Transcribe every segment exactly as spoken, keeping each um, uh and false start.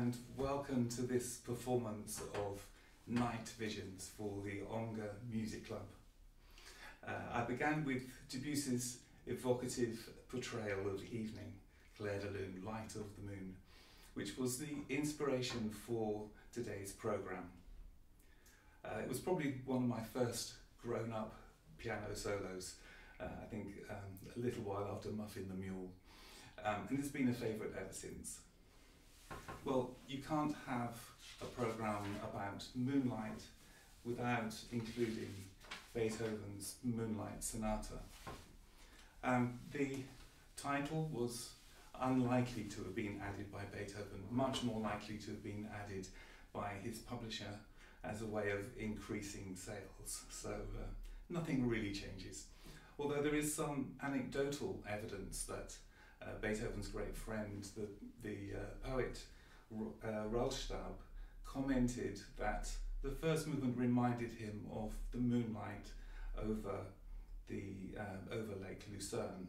and welcome to this performance of Night Visions for the Ongar Music Club. Uh, I began with Debussy's evocative portrayal of evening, Clair de Lune, Light of the Moon, which was the inspiration for today's programme. Uh, it was probably one of my first grown-up piano solos, uh, I think um, a little while after Muffin the Mule, um, and it's been a favourite ever since. Well, you can't have a programme about moonlight without including Beethoven's Moonlight Sonata. Um, the title was unlikely to have been added by Beethoven, much more likely to have been added by his publisher as a way of increasing sales, so uh, nothing really changes. Although there is some anecdotal evidence that uh, Beethoven's great friend, the, the uh, poet uh, Rellstab, commented that the first movement reminded him of the moonlight over, the, uh, over Lake Lucerne.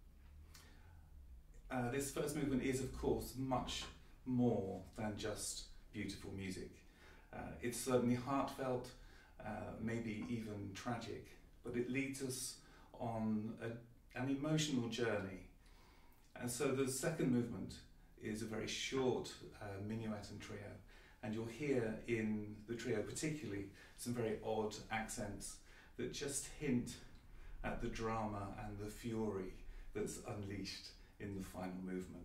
Uh, this first movement is, of course, much more than just beautiful music. Uh, it's certainly heartfelt, uh, maybe even tragic, but it leads us on a, an emotional journey. And so the second movement is a very short uh, minuet and trio, and you'll hear in the trio particularly some very odd accents that just hint at the drama and the fury that's unleashed in the final movement.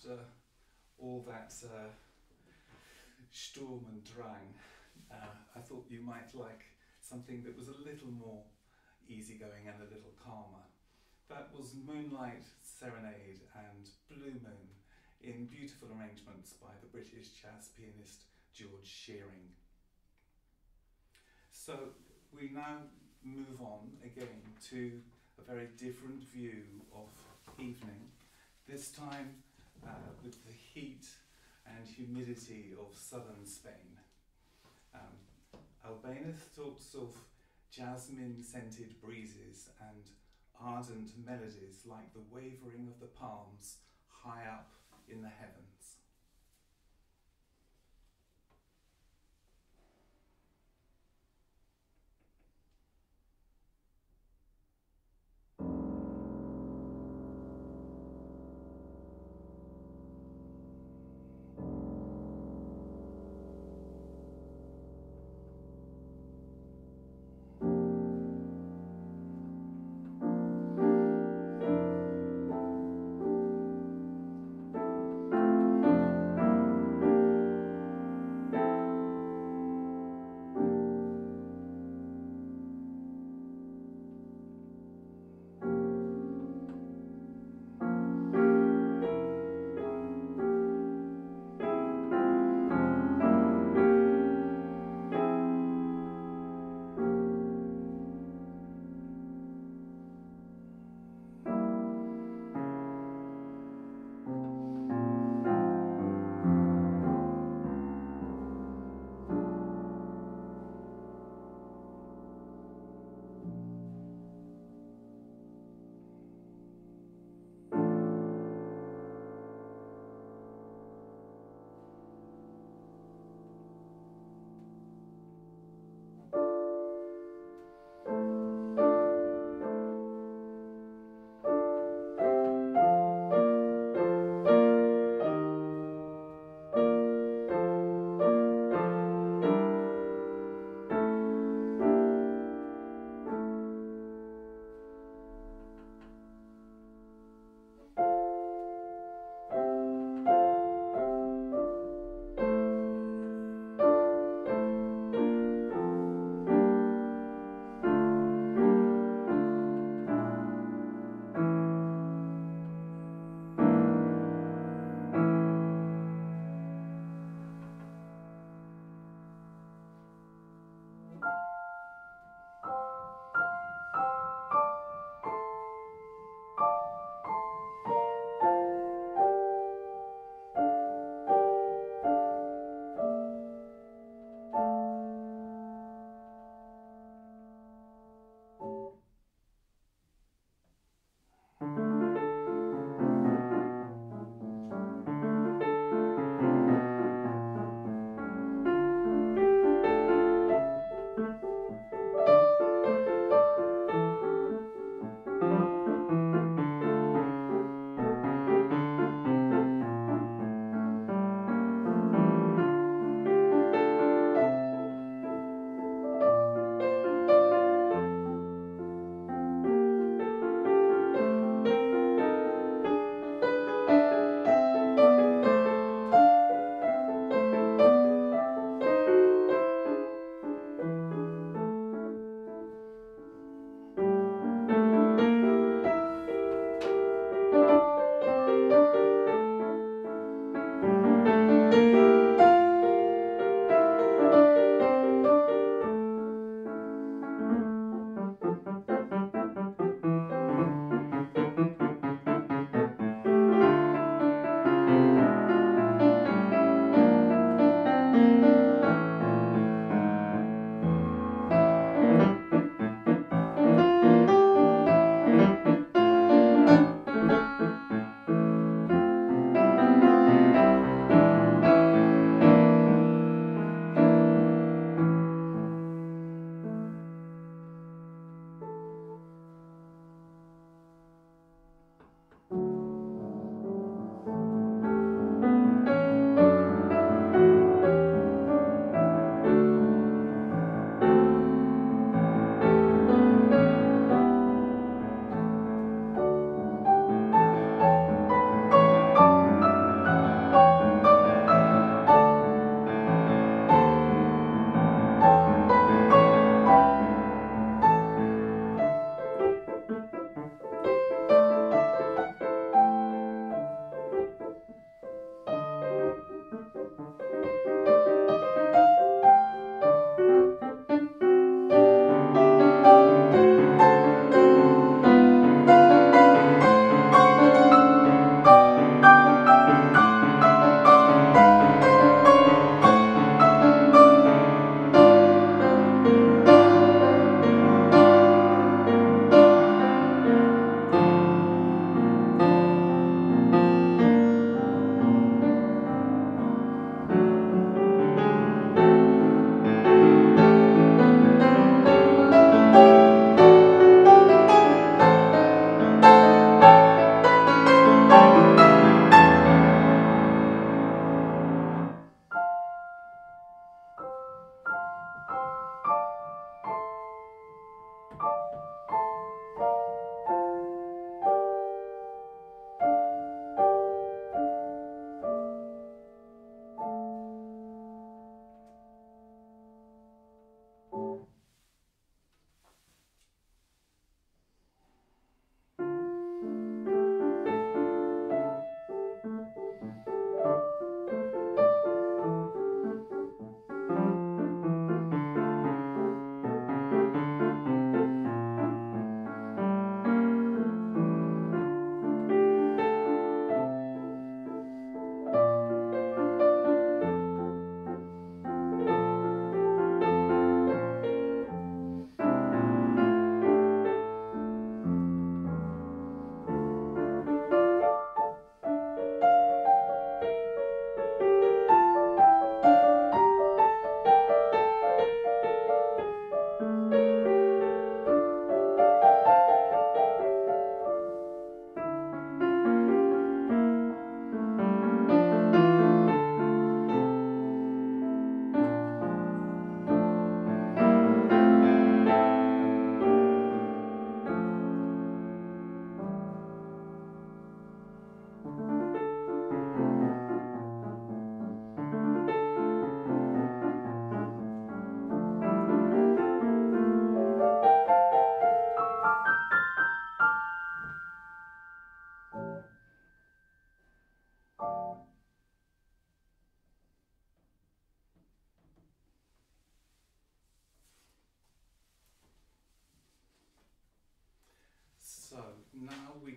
after all that uh, Sturm and Drang, uh, I thought you might like something that was a little more easygoing and a little calmer. That was Moonlight Serenade and Blue Moon in beautiful arrangements by the British jazz pianist George Shearing. So we now move on again to a very different view of evening, this time uh, with the heat and humidity of southern Spain. Um, Albéniz talks of jasmine-scented breezes and ardent melodies like the wavering of the palms high up in the heavens.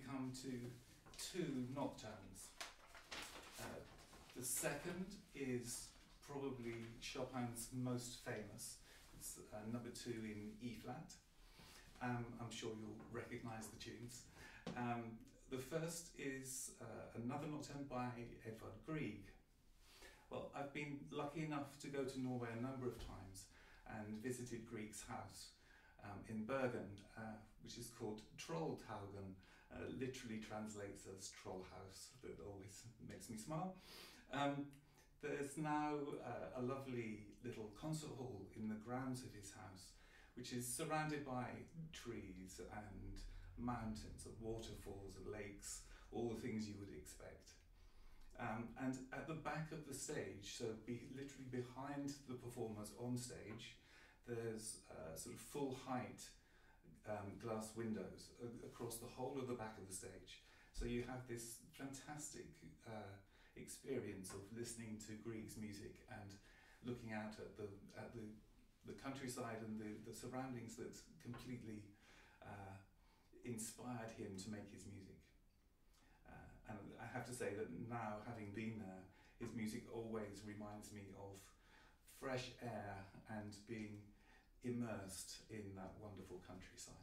come to two nocturnes. Uh, the second is probably Chopin's most famous. It's uh, number two in E flat. Um, I'm sure you'll recognise the tunes. Um, the first is uh, another nocturne by Edvard Grieg. Well, I've been lucky enough to go to Norway a number of times and visited Grieg's house um, in Bergen, uh, which is called Trolltaugen, uh, literally translates as troll house. That always makes me smile. Um, there's now uh, a lovely little concert hall in the grounds of his house, which is surrounded by trees and mountains, and waterfalls, and lakes, all the things you would expect. Um, and at the back of the stage, so be, literally behind the performers on stage, there's uh, sort of full height um, glass windows a- across the whole of the back of the stage. So you have this fantastic uh, experience of listening to Grieg's music and looking out at the at the, the countryside and the, the surroundings that completely uh, inspired him to make his music. Uh, and I have to say that now, having been there, his music always reminds me of fresh air and being immersed in that wonderful countryside.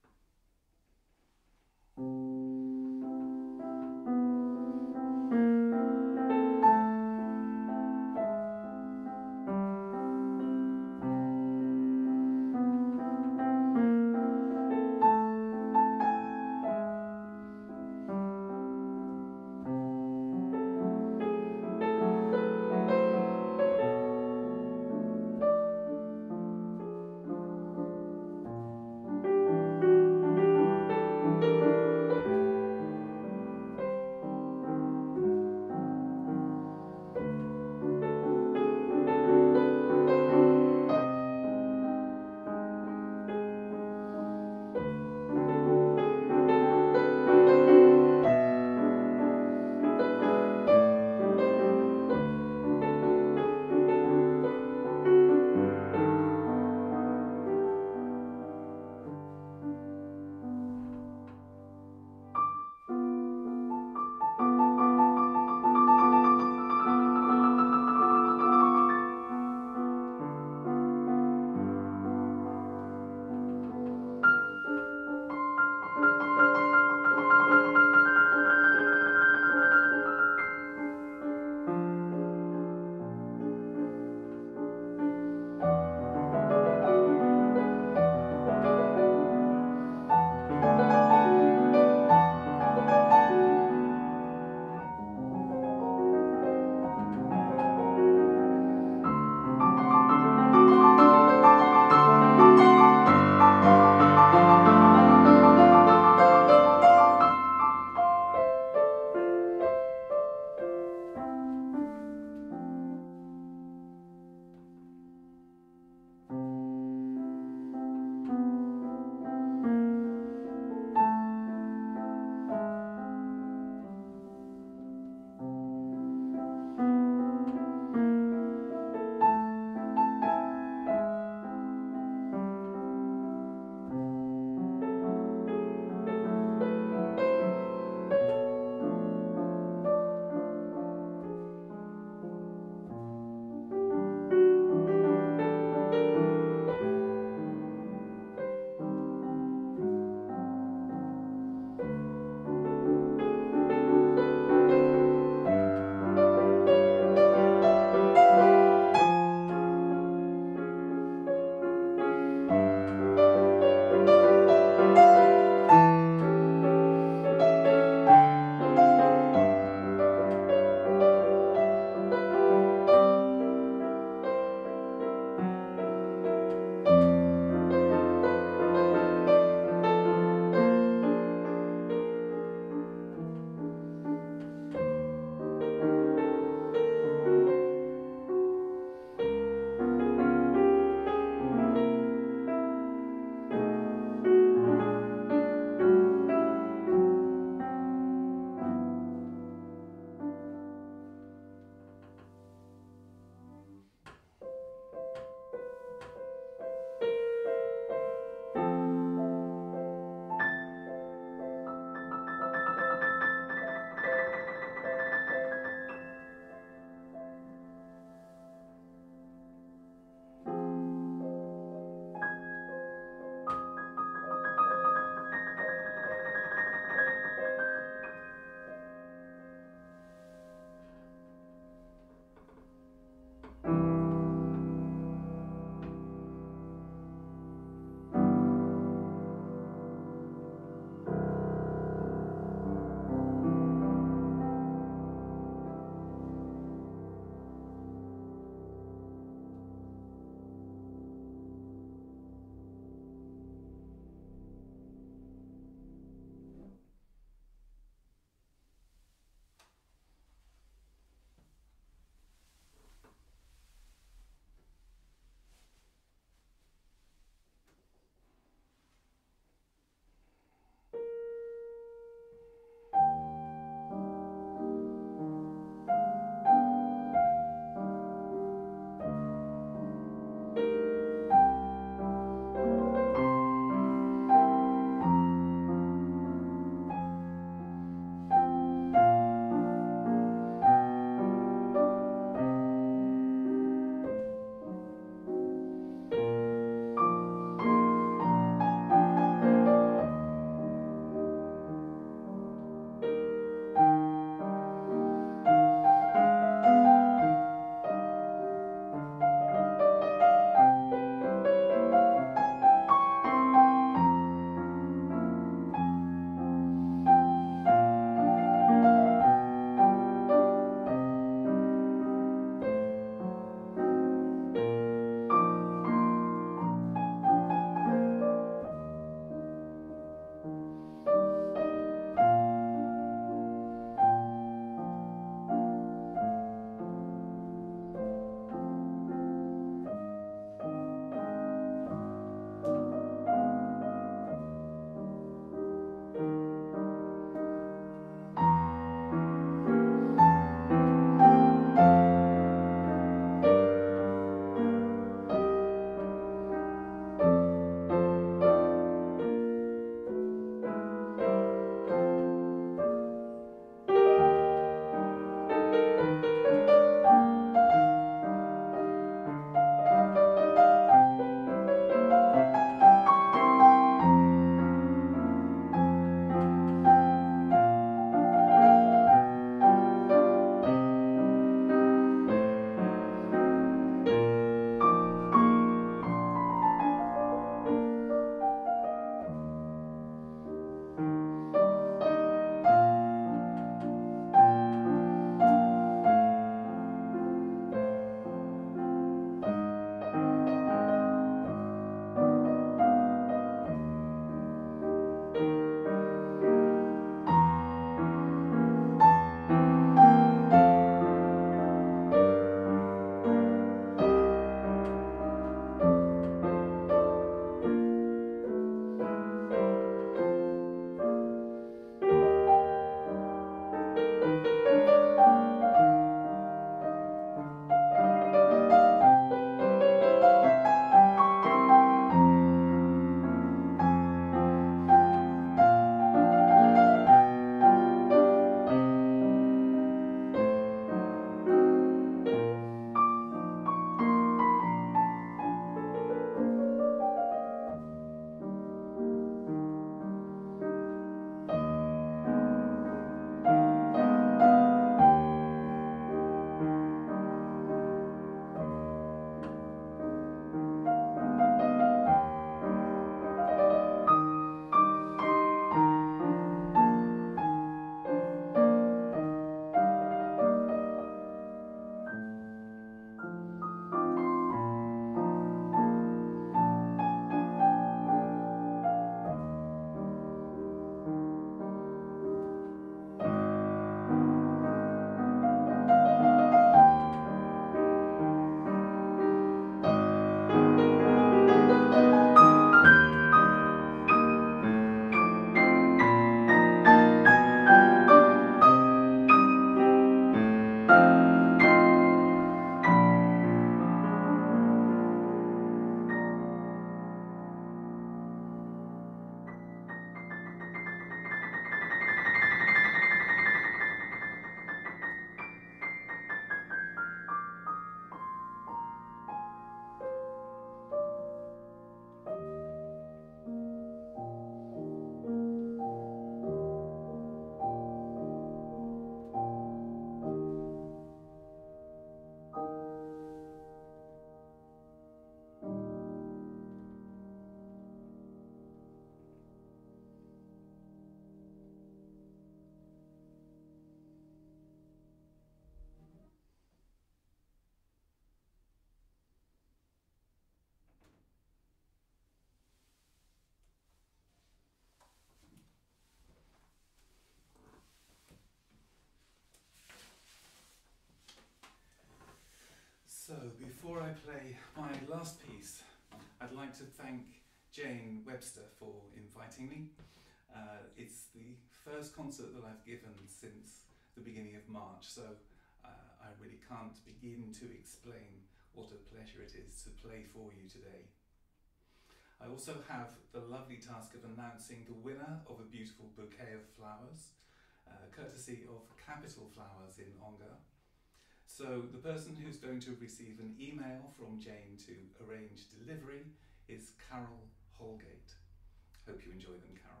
before I play my last piece, I'd like to thank Jane Webster for inviting me. Uh, it's the first concert that I've given since the beginning of March, so uh, I really can't begin to explain what a pleasure it is to play for you today. I also have the lovely task of announcing the winner of a beautiful bouquet of flowers, uh, courtesy of Capital Flowers in Ongar. So the person who's going to receive an email from Jane to arrange delivery is Carol Holgate. Hope you enjoy them, Carol.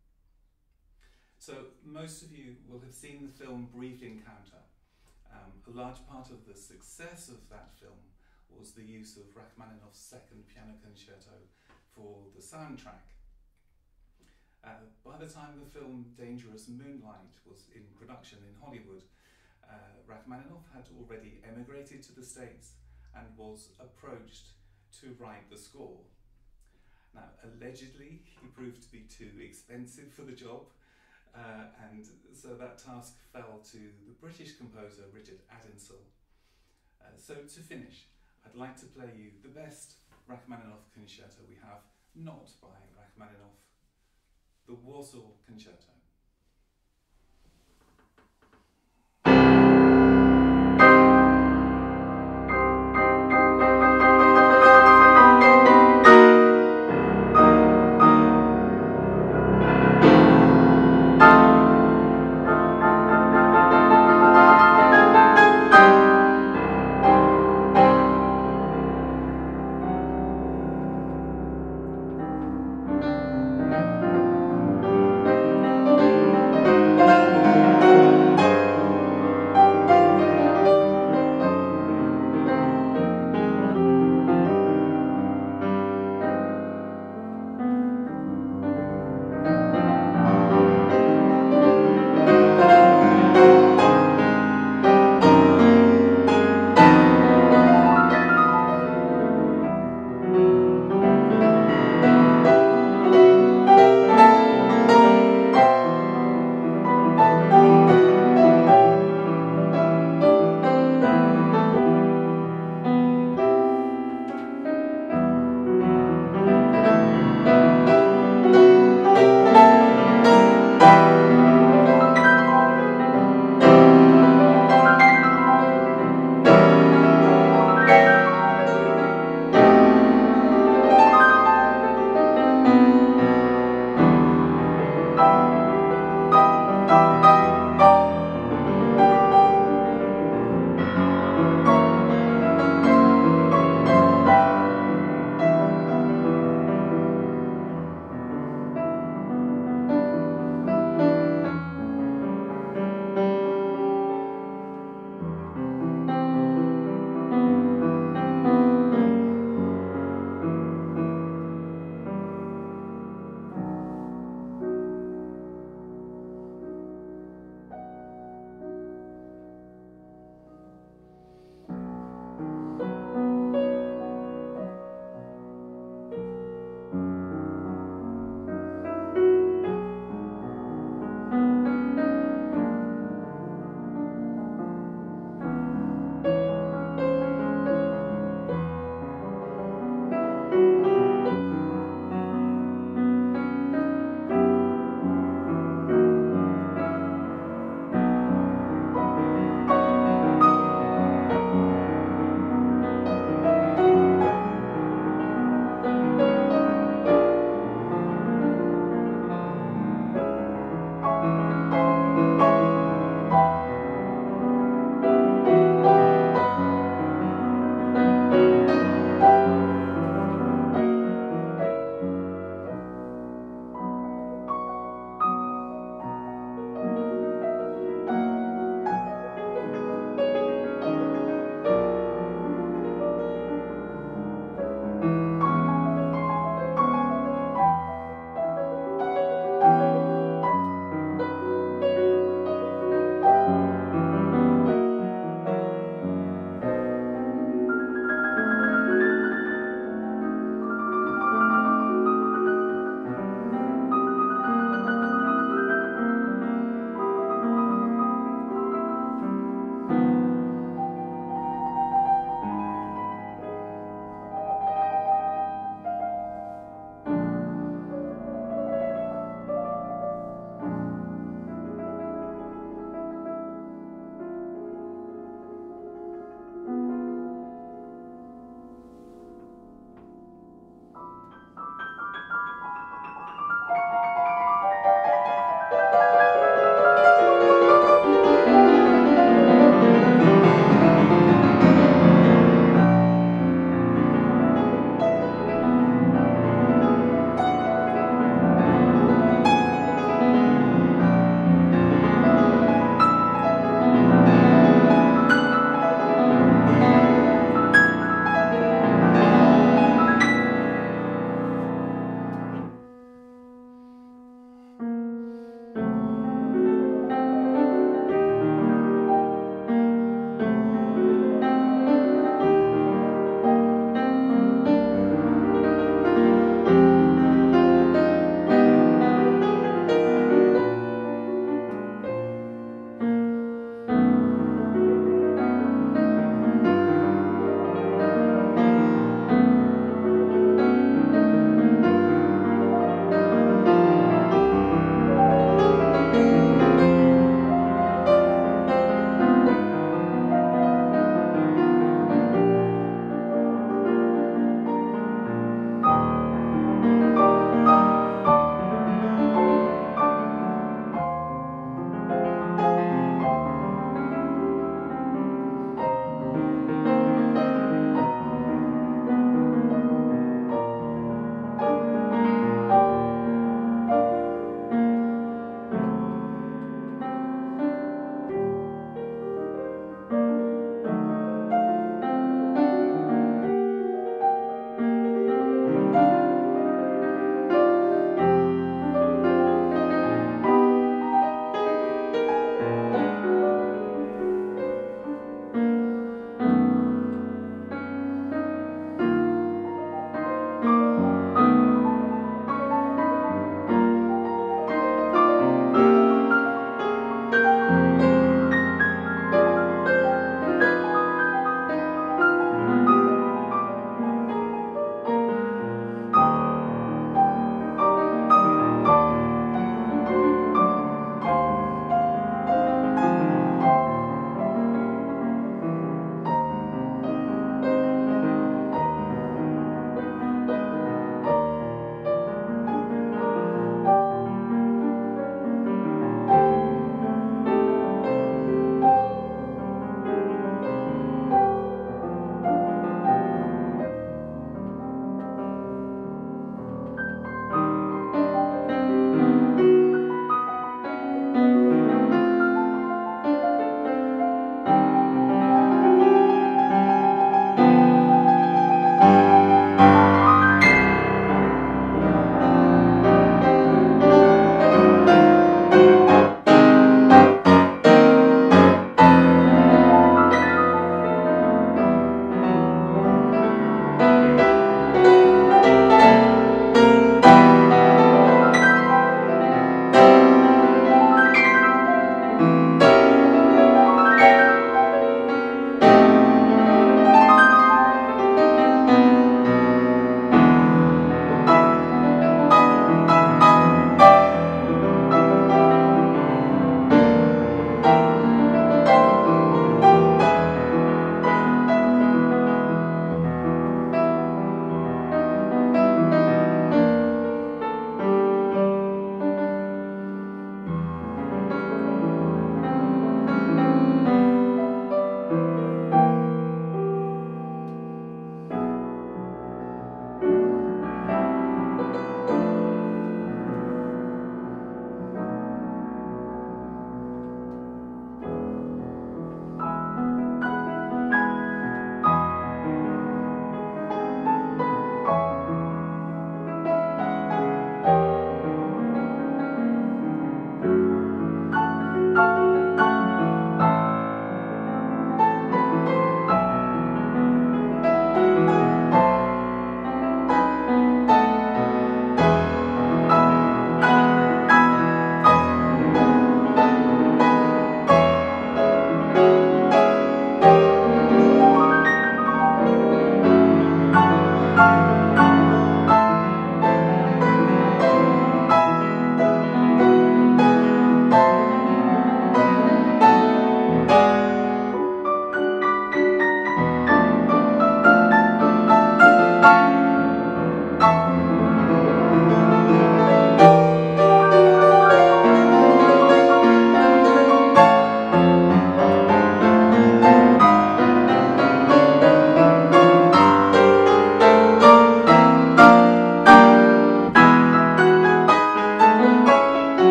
So most of you will have seen the film Brief Encounter. Um, a large part of the success of that film was the use of Rachmaninoff's Second Piano Concerto for the soundtrack. Uh, by the time the film Dangerous Moonlight was in production in Hollywood, uh, Rachmaninoff had already emigrated to the States and was approached to write the score. Now, allegedly, he proved to be too expensive for the job, uh, and so that task fell to the British composer Richard Addinsell. Uh, so to finish, I'd like to play you the best Rachmaninoff concerto we have, not by Rachmaninoff, the Warsaw Concerto.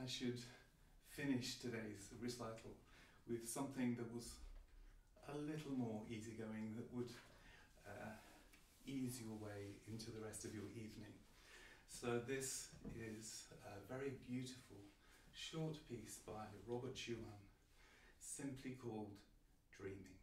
I should finish today's recital with something that was a little more easygoing, that would uh, ease your way into the rest of your evening. So this is a very beautiful short piece by Robert Schumann, simply called Dreaming.